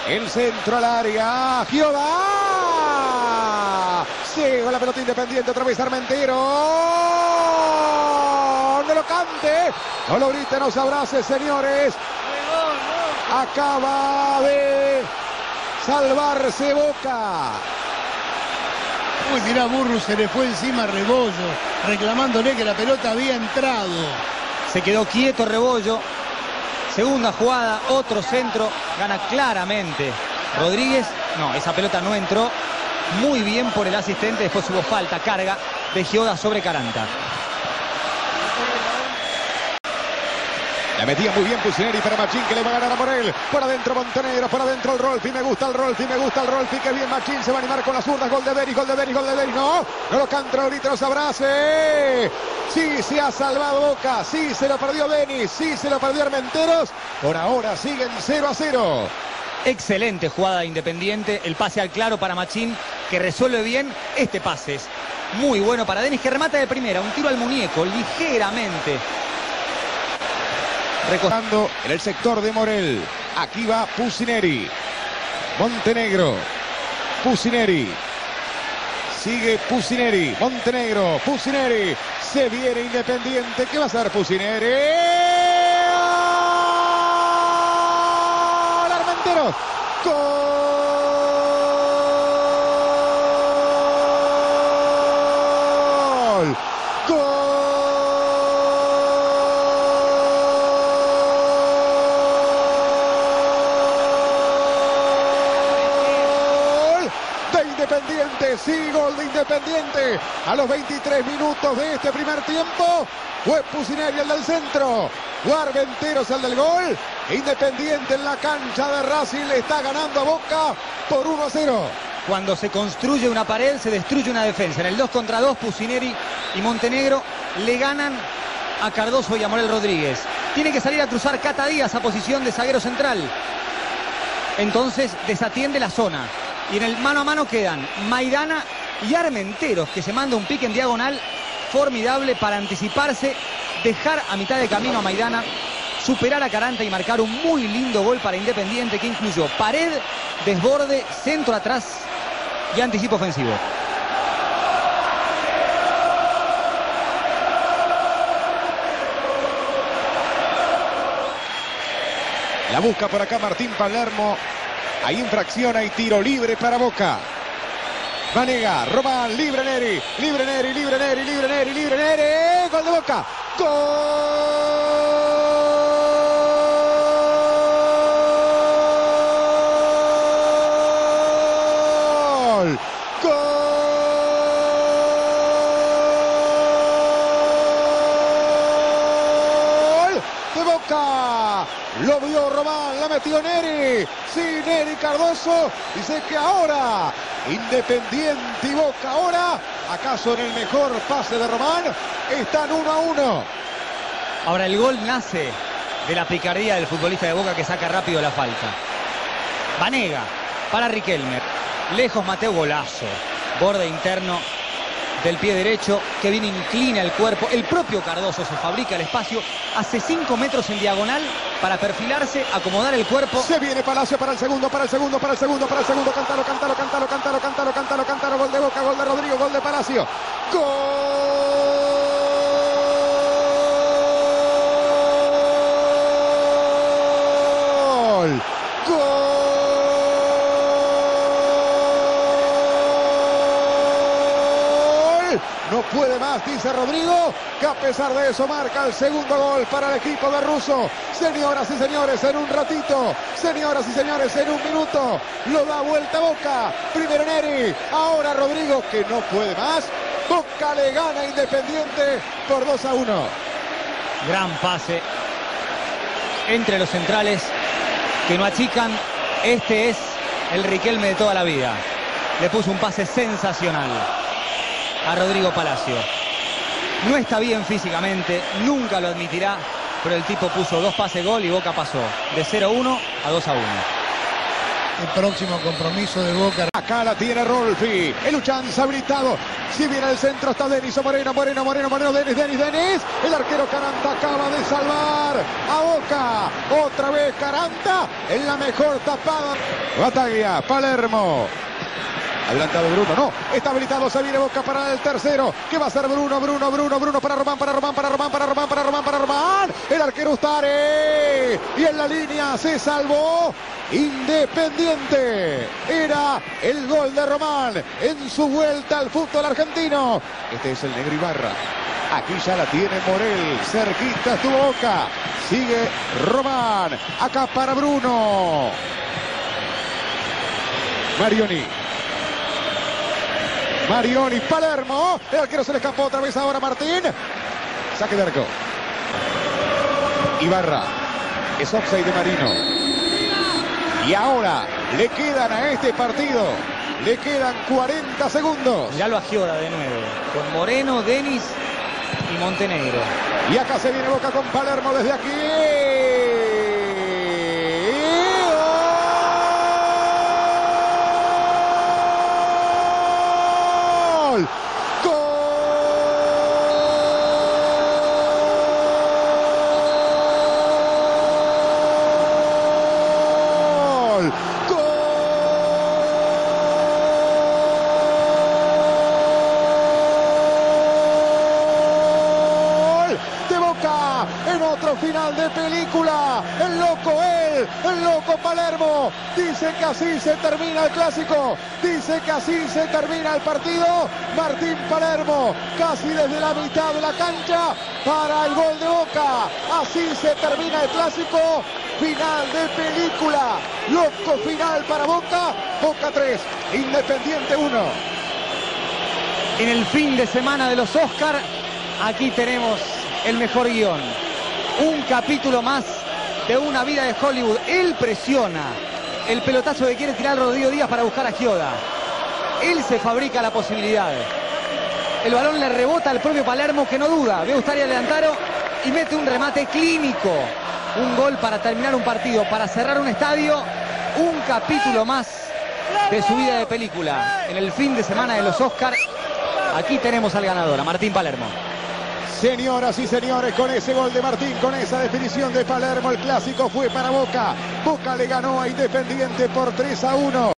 El centro al área. Giova. Sigue con la pelota Independiente. Otra vez Armentero. No lo cante. No lo griten, no se abrace, señores. Acaba de salvarse Boca. Uy, mirá, Burru se le fue encima a Rebollo, reclamándole que la pelota había entrado. Se quedó quieto Rebollo. Segunda jugada, otro centro, gana claramente Rodríguez. No, esa pelota no entró. Muy bien por el asistente, después hubo falta, carga de Gioda sobre Caranta. La metía muy bien Pusineri para Machín, que le va a ganar a Morel. Por adentro Montenegro, por adentro el Rolfi. Me gusta el Rolfi, me gusta el Rolfi. Que bien Machín, se va a animar con las zurdas. Gol de Denis, gol de Denis, gol de Denis. No, no lo canta ahorita, nos abrace. Sí, se ha salvado Boca. Sí, se lo perdió Denis. Sí, se lo perdió Armenteros. Por ahora siguen 0-0. Excelente jugada de Independiente. El pase al claro para Machín, que resuelve bien. Este pase es muy bueno para Denis, que remata de primera. Un tiro al muñeco, ligeramente. Recostando en el sector de Morel. Aquí va Pusineri. Montenegro. Pusineri. Sigue Pusineri. Montenegro. Pusineri. Se viene Independiente. ¿Qué va a hacer Pusineri? ¡Gol! Armenteros. ¡Gol! ¡Gol! Independiente, sí, gol de Independiente a los 23 minutos de este primer tiempo. Fue Pusineri el del centro, Armenteros el del gol. Independiente en la cancha de Racing le está ganando a Boca por 1-0. Cuando se construye una pared, se destruye una defensa. En el 2 contra 2, Pusineri y Montenegro le ganan a Cardoso y a Morel Rodríguez. Tiene que salir a cruzar Cata Díaz a posición de zaguero central. Entonces desatiende la zona. Y en el mano a mano quedan Maidana y Armenteros, que se manda un pique en diagonal formidable para anticiparse, dejar a mitad de camino a Maidana, superar a Caranta y marcar un muy lindo gol para Independiente, que incluyó pared, desborde, centro atrás y anticipo ofensivo. La busca por acá Martín Palermo. Hay infracción, hay tiro libre para Boca. Vanega, Román, libre Neri, libre Neri, libre Neri, libre Neri, libre Neri. Gol de Boca. Gol. Gol de Boca. Lo vio Román, la metió Neri. Sí, Neri Cardoso. Dice que ahora Independiente y Boca ahora, acaso en el mejor pase de Román, están 1-1. Ahora el gol nace de la picardía del futbolista de Boca, que saca rápido la falta. Vanega para Riquelme. Lejos Mateo, golazo. Borde interno del pie derecho, que bien inclina el cuerpo. El propio Cardoso se fabrica el espacio, hace 5 metros en diagonal para perfilarse, acomodar el cuerpo. Se viene Palacio para el segundo, para el segundo, para el segundo, para el segundo. Cántalo, cántalo, cántalo, cántalo, cántalo, cántalo, cántalo. Gol de Boca, gol de Rodrigo, gol de Palacio. Gol. Gol. No puede más, dice Rodrigo, que a pesar de eso marca el segundo gol para el equipo de Russo. Señoras y señores, en un ratito, señoras y señores, en un minuto, lo da vuelta Boca. Primero Neri, ahora Rodrigo, que no puede más. Boca le gana a Independiente por 2-1. Gran pase entre los centrales, que no achican. Este es el Riquelme de toda la vida. Le puso un pase sensacional a Rodrigo Palacio. No está bien físicamente, nunca lo admitirá, pero el tipo puso 2 pases gol y Boca pasó de 0-1 a 2-1. el próximo compromiso de Boca. Acá la tiene Rolfi. El Uchanza habilitado. Si viene el centro está Denis o Moreno. Denis. El arquero Caranta acaba de salvar a Boca. Otra vez Caranta en la mejor tapada. Bataglia, Palermo. Adelantado Bruno, no, está habilitado, se viene Boca para el tercero. ¿Qué va a hacer Bruno para Román. El arquero Ustare. Y en la línea se salvó Independiente. Era el gol de Román en su vuelta al fútbol argentino. Este es el negro Ibarra. Aquí ya la tiene Morel. Cerquita estuvo Boca. Sigue Román. Acá para Bruno. Marioni, Palermo. El arquero se le escapó otra vez ahora Martín. Saque de arco. Ibarra. Es offside de Marino. Y ahora le quedan a este partido. Le quedan 40 segundos. Ya lo Agioda de nuevo. Con Moreno, Denis y Montenegro. Y acá se viene Boca con Palermo desde aquí. En otro final de película, el loco Palermo, dice que así se termina el clásico, dice que así se termina el partido. Martín Palermo, casi desde la mitad de la cancha, para el gol de Boca. Así se termina el clásico, final de película, loco final para Boca. Boca 3, Independiente 1. En el fin de semana de los Oscar, aquí tenemos el mejor guión. Un capítulo más de una vida de Hollywood. Él presiona el pelotazo que quiere tirar Rodrigo Díaz para buscar a Agioda. Él se fabrica la posibilidad. El balón le rebota al propio Palermo, que no duda. Ve a Ustari Adelantaro y mete un remate clínico. Un gol para terminar un partido, para cerrar un estadio. Un capítulo más de su vida de película. En el fin de semana de los Oscar, aquí tenemos al ganador, a Martín Palermo. Señoras y señores, con ese gol de Martín, con esa definición de Palermo, el clásico fue para Boca. Boca le ganó a Independiente por 3-1.